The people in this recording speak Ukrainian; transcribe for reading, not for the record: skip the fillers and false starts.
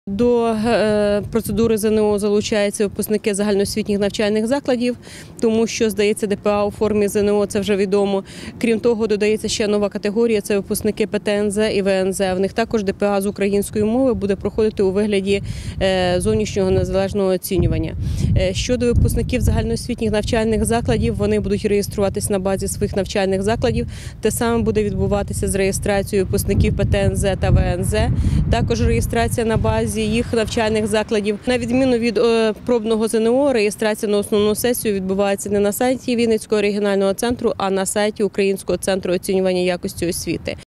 До процедури ЗНО залучаються випускники загальноосвітніх навчальних закладів, тому що, здається, ДПА у формі ЗНО, це вже відомо. Крім того, додається ще нова категорія – це випускники ПТНЗ і ВНЗ. В них також ДПА з української мови буде проходити у вигляді зовнішнього незалежного оцінювання. Щодо випускників загальноосвітніх навчальних закладів, вони будуть реєструватись на базі своїх навчальних закладів. Те саме буде відбуватися з реєстрацією випускників ПТНЗ та ВНЗ. Також реєстрація на базі їх навчальних закладів. На відміну від пробного ЗНО, реєстрація на основну сесію відбувається не на сайті Вінницького регіонального центру, а на сайті Українського центру оцінювання якості освіти.